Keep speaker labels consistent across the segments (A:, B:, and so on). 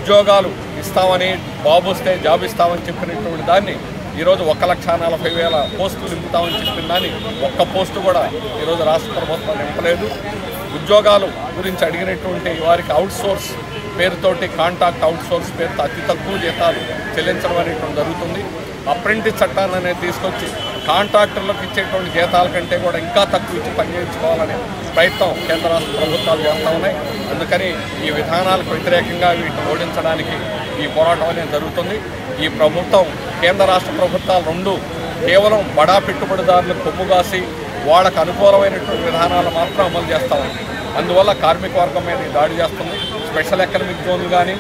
A: ఉద్యోగాలు ఇస్తామని బాబు వస్తే జాబ్ ఇస్తామని చెప్పినటువంటి దాన్ని ఈరోజు 1,40,000 పోస్టులు నింపుతామని చెప్పిన దాన్ని ఒక్క పోస్టు కూడా ఈరోజు రాష్ట్ర ప్రభుత్వం నింపలేదు. ఉద్యోగాలు గురించి అడిగినటువంటి వారికి అవుట్సోర్స్ పేరుతోటి కాంట్రాక్ట్ అవుట్సోర్స్ పేరుతో అతి తక్కువ జీతాలు చెల్లించడం అనేటువంటి జరుగుతుంది. అప్రెంటిస్ చట్టాన్ని అనేది తీసుకొచ్చి కాంట్రాక్టర్లకు ఇచ్చేటువంటి జీతాల కంటే కూడా ఇంకా తక్కువ ఇచ్చి పనిచేయించుకోవాలనే ప్రయత్నం కేంద్ర రాష్ట్ర ప్రభుత్వాలు చేస్తూ ఉన్నాయి. అందుకని ఈ విధానాలకు వ్యతిరేకంగా వీటిని ఓడించడానికి ఈ పోరాటం అనేది జరుగుతుంది. ఈ ప్రభుత్వం కేంద్ర రాష్ట్ర ప్రభుత్వాలు రెండు కేవలం బడా పెట్టుబడిదారులకు కొమ్ముగాసి వాళ్ళకు అనుకూలమైనటువంటి విధానాలు మాత్రం అమలు చేస్తూ ఉంది. అందువల్ల కార్మిక వర్గం మీద దాడి చేస్తుంది. స్పెషల్ ఎకనామిక్ జోన్లు కానీ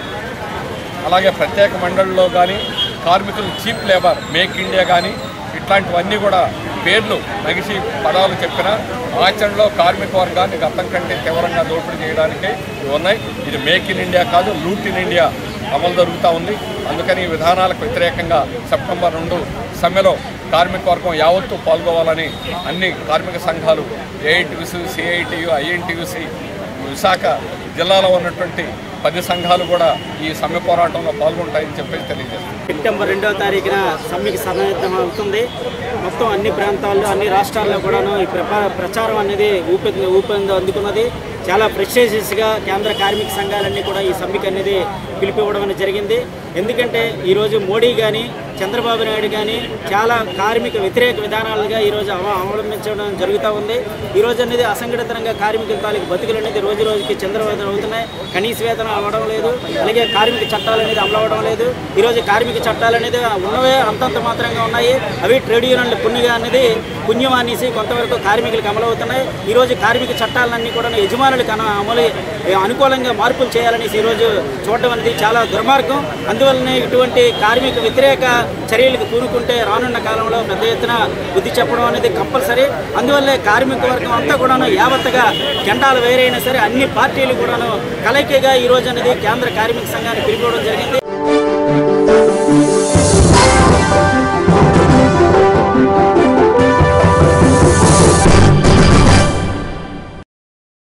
A: అలాగే ప్రత్యేక మండలిలో కానీ కార్మికులు చీప్ లేబర్ మేక్ ఇండియా కానీ ఇట్లాంటివన్నీ కూడా పేర్లు నగిసి పదాలు చెప్పినా ఆచరణలో కార్మిక వర్గాన్ని గతం కంటే తీవ్రంగా దోపిడీ చేయడానికే ఉన్నాయి. ఇది మేక్ ఇన్ ఇండియా కాదు, లూట్ ఇన్ ఇండియా అమలు జరుగుతూ ఉంది. అందుకని ఈ విధానాలకు వ్యతిరేకంగా సెప్టెంబర్ 2 సమ్మెలో కార్మిక వర్గం యావత్తు పాల్గొవాలని అన్ని కార్మిక సంఘాలు ఏఐటీయూసీ, సిఐటియు, ఐఎన్టీయూసీ, విశాఖ జిల్లాలో ఉన్నటువంటి 10 సంఘాలు కూడా ఈ సమ్మె పోరాటంలో పాల్గొంటాయని చెప్పేసి తెలియజేస్తుంది.
B: సెప్టెంబర్ 2వ తారీఖున సమ్మెకి సన్నద్ధం అవుతుంది. మొత్తం అన్ని ప్రాంతాల్లో అన్ని రాష్ట్రాల్లో కూడాను ఈ ప్రచారం అనేది ఊపందు అందుకున్నది. చాలా ప్రెస్టీజియస్గా కేంద్ర కార్మిక సంఘాలన్నీ కూడా ఈ సమ్మెకి అనేది పిలిపివ్వడం అనేది జరిగింది. ఎందుకంటే ఈరోజు మోడీ కానీ చంద్రబాబు నాయుడు కానీ చాలా కార్మిక వ్యతిరేక విధానాలుగా ఈరోజు అవలంబించడం జరుగుతూ ఉంది. ఈరోజు అనేది అసంఘటితంగా కార్మికుల తాలూకు బతుకులు అనేది రోజు రోజుకి చంద్రవేతనం అవుతున్నాయి. కనీస వేతనం అవ్వడం లేదు. అలాగే కార్మిక చట్టాలు అనేది అమలు అవ్వడం లేదు. ఈరోజు కార్మిక చట్టాలు అనేది ఉన్నవే అంతంత మాత్రంగా ఉన్నాయి. అవి ట్రేడ్ యూనియన్ల పుణ్యంగా అనేది పుణ్యం అనేసి కొంతవరకు కార్మికులకు అమలు అవుతున్నాయి. ఈరోజు కార్మిక చట్టాలన్నీ కూడా యజమానులకు అమలు అనుకూలంగా మార్పులు చేయాలనేసి ఈరోజు చూడడం అనేది చాలా దుర్మార్గం. అందువల్లనే ఇటువంటి కార్మిక వ్యతిరేక చర్యలకు పూనుకుంటే రానున్న కాలంలో పెద్ద ఎత్తున బుద్ధి చెప్పడం అనేది కంపల్సరీ. అందువల్లే కార్మిక వర్గం అంతా కూడాను యావత్తగా జెండాలు వేరైనా సరే అన్ని పార్టీలు కూడాను కలయికగా ఈరోజు అనేది కేంద్ర కార్మిక సంఘాన్ని పిలుపుకోవడం జరిగింది.